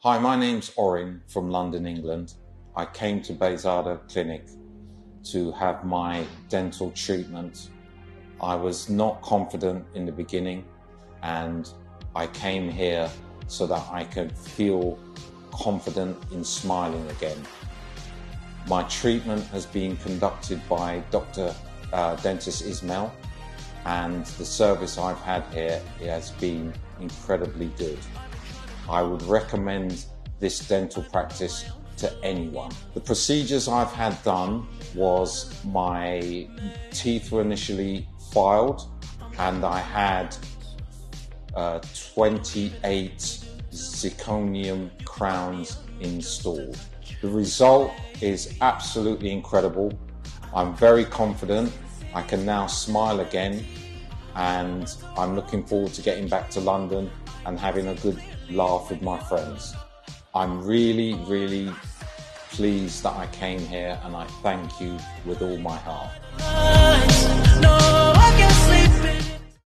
Hi, my name's Oran from London, England. I came to Beyaz Ada Clinic to have my dental treatment. I was not confident in the beginning, and I came here so that I could feel confident in smiling again. My treatment has been conducted by Dr. Dentist Ismail, and the service I've had here has been incredibly good. I would recommend this dental practice to anyone. The procedures I've had done was my teeth were initially filed, and I had 28 zirconium crowns installed. The result is absolutely incredible. I'm very confident. I can now smile again, and I'm looking forward to getting back to London and having a good laugh with my friends. I'm really pleased that I came here, and I thank you with all my heart.